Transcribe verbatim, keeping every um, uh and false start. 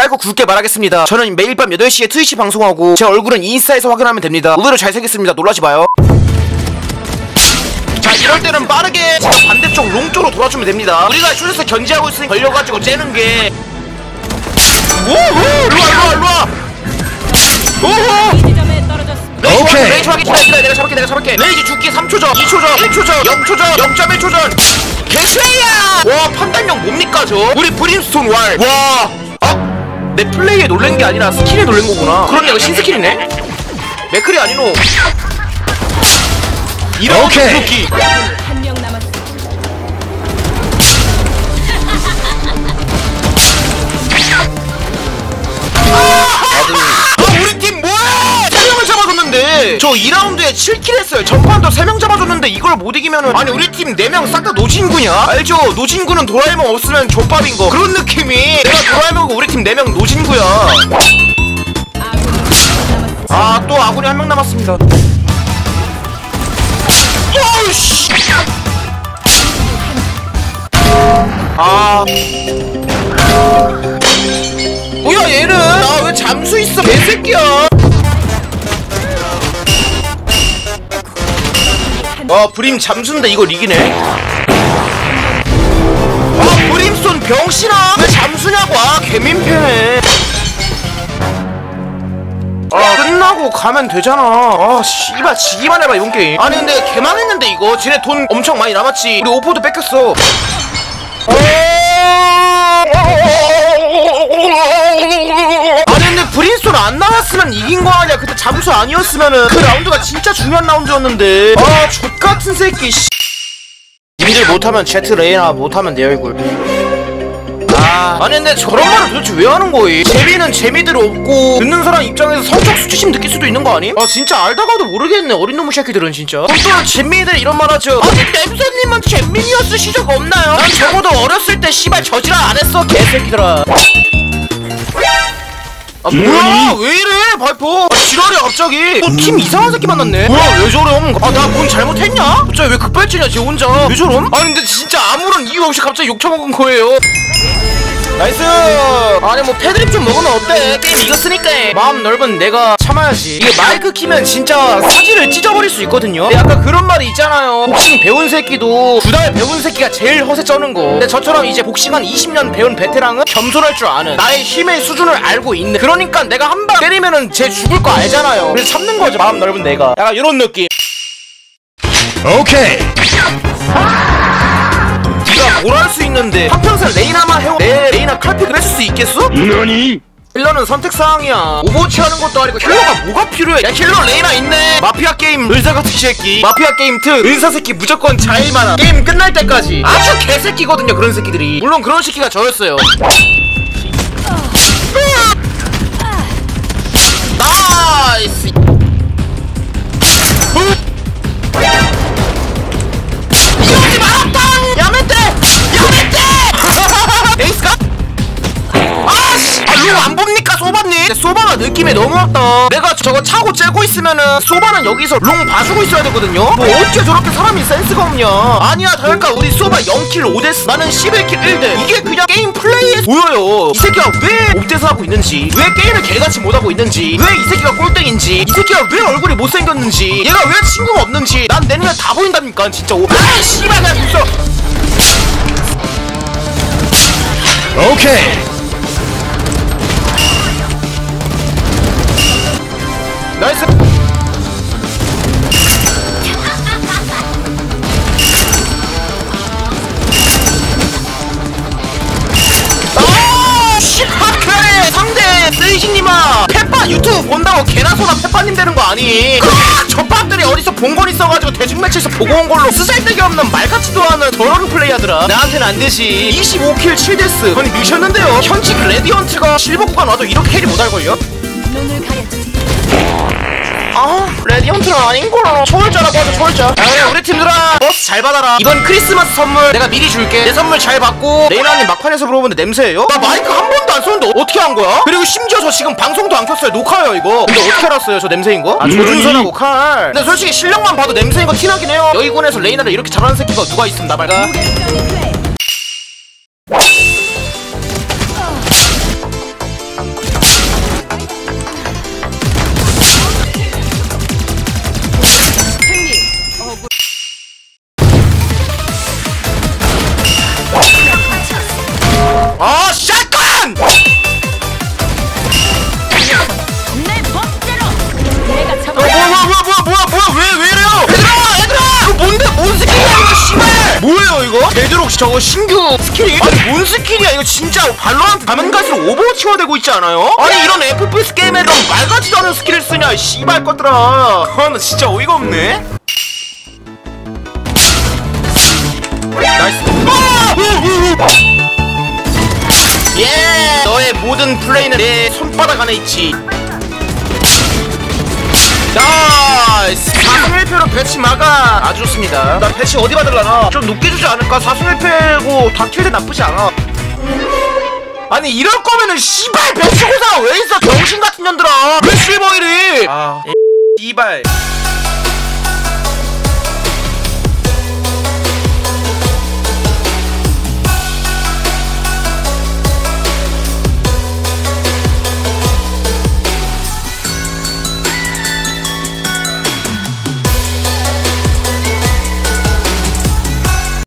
짧고 굵게 말하겠습니다. 저는 매일 밤 여덟 시에 트위치 방송하고 제 얼굴은 인스타에서 확인하면 됩니다. 의외로 잘생겼습니다. 놀라지 마요. 자, 이럴 때는 빠르게 제가 반대쪽 롱 쪽으로 돌아주면 됩니다. 우리가 슛에서 견제하고 있으니 걸려가지고 째는 게 오호! 일로와 일로와 일로와! 오호! 오케이! 레이지 확인 기다려 기다려 내가 잡을게 내가 잡을게. 레이지 죽기 삼 초 전 이 초 전 일 초 전 영 초 전 영 점 일 초 전 개쉐야! 와, 판단력 뭡니까 저? 우리 브림스톤 왈. 와! 아! 내 플레이에 놀란 게 아니라 스킬에 놀란 거구나. 그러네, 이거 신스킬이네? 맥클이 아니노. 이런 오케이! 한 명 남았어. 아, 우리 팀 뭐해! 세 명을 잡아줬는데 저 이 라운드에 칠 킬 했어요. 전판도 세 명 잡아줬는데 이걸 못 이기면은, 아니 우리 팀 네 명 싹 다 노진구냐? 알죠? 노진구는 도라에몽 없으면 족밥인거. 그런 느낌이. 내가 도라에몽이고 우리 팀 네 명 노진구야. 아, 또 아군이 한 명 남았습니다. 오우씨! 아, 뭐야 얘는? 아, 왜 잠수 있어 개새끼야. 아, 브림 잠수인데 이걸 이기네. 아, 브림스톤 병신아 왜 잠수냐고. 아, 개민폐네. 아, 끝나고 가면 되잖아. 아, 씨발 지기만 해봐 이번 게임. 아니 근데 개망했는데 이거. 지네 돈 엄청 많이 남았지. 우리 오퍼도 뺏겼어. 아니 근데 브림스톤 안 나왔으면 이긴 거 아니야. 그때 잠수 아니었으면은 그 라운드가 진짜 중요한 라운드였는데. 아, 족같은 새끼. 씨. 님들 못하면 제트 레이나, 못하면 내 얼굴. 아, 아니 근데 저런 말을 도대체 왜 하는 거임? 재미는 재미대로 없고 듣는 사람 입장에서 성적 수치심 느낄 수도 있는 거 아님? 아, 진짜 알다가도 모르겠네 어린 놈의 새끼들은 진짜. 그럼 또 잼민이들 이런 말 하죠. 아니 램선님은 잼민이었을 적 없나요? 난 적어도 어렸을 때 씨발 저지랄 안 했어 개새끼들아. 아, 뭐야 왜 이래 바이퍼. 아, 지랄이야 갑자기. 또 팀 이상한 새끼 만났네. 뭐야 왜 저럼? 아, 나 뭔 잘못했냐? 갑자기 왜 급발진이야 쟤 혼자. 왜 저럼? 아니 근데 진짜 아무런 이유 없이 갑자기 욕 처먹은 거예요. 나이스. 아니 뭐 패드립 좀 먹으면 어때? 게임 이겼으니까. 마음 넓은 내가 참아야지. 이게 마이크 키면 진짜 사지를 찢어버릴 수 있거든요. 근데 약간 그런 말이 있잖아요. 복싱 배운 새끼도 두 달 배운 새끼가 제일 허세 쩌는 거. 근데 저처럼 이제 복싱 한 이십 년 배운 베테랑은 겸손할 줄 아는, 나의 힘의 수준을 알고 있는. 그러니까 내가 한 방 때리면은 쟤 죽을 거 알잖아요. 그래서 참는 거죠 마음 넓은 내가. 약간 이런 느낌. 오케이. 네가 뭘 할 수 있는데 한평생 레이나만 해오. 내 레이나 칼픽을 해줄 수 있겠어? 너니? 힐러는 선택사항이야. 오버워치 하는 것도 아니고 힐러가 뭐가 필요해. 야, 힐러 레이나 있네. 마피아 게임 의사같은 새끼. 마피아 게임 이 의사새끼 무조건 자일만함. 게임 끝날 때까지. 아주 개새끼거든요 그런 새끼들이. 물론 그런 새끼가 저였어요. 나이스. 이러지 말았다. 야매떼 야매떼. 에이스가? 아씨, 아, 롱 안 봅니까 소바님? 소바가 느낌이 너무 없다. 내가 저거 차고 째고 있으면은 소바는 여기서 롱 봐주고 있어야 되거든요. 뭐 어째 저렇게 사람이 센스가 없냐. 아니야 다를까 우리 소바 영 킬 오 데스 나는 십일 킬 일 대. 이게 그냥 게임 플레이에 보여요. 이 새끼가 왜 오 데스 하고 있는지, 왜 게임을 개같이 못하고 있는지, 왜 이 새끼가 꼴등인지, 이 새끼가 왜 얼굴이 못생겼는지, 얘가 왜 친구가 없는지 난 내 눈에 다 보인다니까 진짜. 오, 아 씨발 그냥 웃어. 오케이. 나이스. 아, 씨, 그래 상대 쓰이신님아 페빠 유튜브 본다고 개나 소나 페빠님 되는 거 아니? 아, 저밥들이 어디서 본 건 있어가지고 대중매치에서 보고 온 걸로 쓰잘데기 없는 말같지도 않은 저런 플레이하더라. 나한테는 안 되지. 이십오 킬 칠 데스. 아니 미쳤는데요. 현직 레디언트가 실버 구간 와도 이렇게 캐리 못할걸요? 눈을 가렸지. 아, 레디언트는 아닌거라. 초월자라고 하자 초월자. 아, 그래 우리 팀들아 버스 잘 받아라. 이번 크리스마스 선물 내가 미리 줄게. 내 선물 잘 받고. 레이나님 막판에서 물어보는데 냄새예요? 나 마이크 한 번도 안 썼는데 어떻게 한 거야? 그리고 심지어 저 지금 방송도 안 켰어요. 녹화예요 이거. 근데 어떻게 알았어요 저 냄새인 거? 아, 조준선하고 칼. 근데 솔직히 실력만 봐도 냄새인 거 티나긴 해요. 여기 군에서 레이나를 이렇게 잘하는 새끼가 누가 있음 나 말가. 저거 신규 스킬이? 아니 뭔 스킬이야 이거 진짜. 발로란트 가면 갈수록 오버워치화 되고 있지 않아요? 아니 이런 에프피에스 게임에 넌 말같지도 않은 스킬을 쓰냐 씨발 것들아. 아 나 진짜 어이가 없네. 나이스. 예, 너의 모든 플레이는 내 손바닥 안에 있지. 나이스. 사승 일 패로 배치 막아. 아주 좋습니다. 나 배치 어디 받을라나? 좀 높게 주지 않을까? 사승 일 패고 다킬드 나쁘지 않아. 아니 이럴 거면은 씨발 배치 고사가 왜 있어 병신 같은 년들아. 왜 실버 일이? 아 씨발.